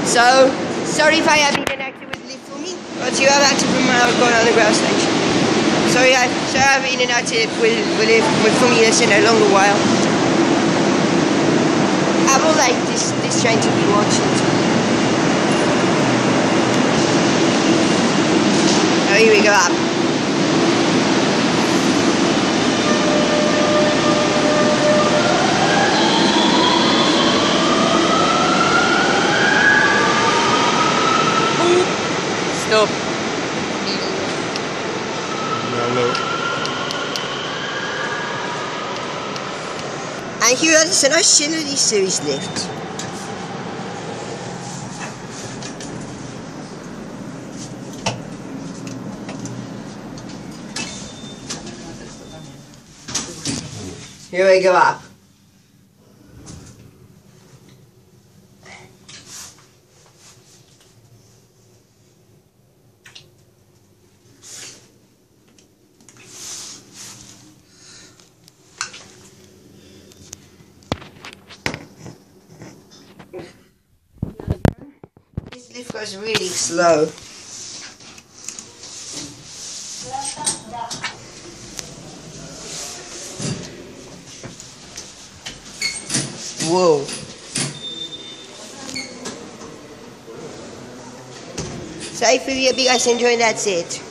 So, sorry if I have been inactive with lift for me, but you have active from my going on the ground station. Sorry I've been inactive with for me in a longer while. I would like this train to be watching. Oh, here we go up. Stop. Hello. And here is a nice Synergy series lift. Here we go up. This lift goes really slow. Whoa. So if you guys enjoying, that's it.